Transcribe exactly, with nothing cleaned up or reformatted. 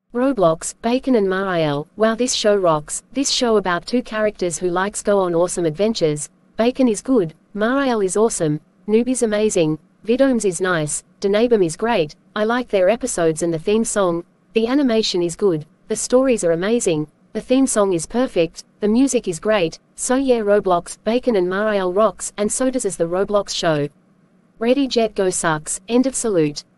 Roblox, Bacon and Maael. Wow, this show rocks. This show about two characters who likes go on awesome adventures. Bacon is good, Maael is awesome, Noob is amazing, Vidomes is nice, Denabum is great. I like their episodes and the theme song. The animation is good, the stories are amazing, the theme song is perfect, the music is great. So yeah, Roblox, Bacon and Maael rocks, and so does as the Roblox show. Ready Jet Go sucks. End of salute.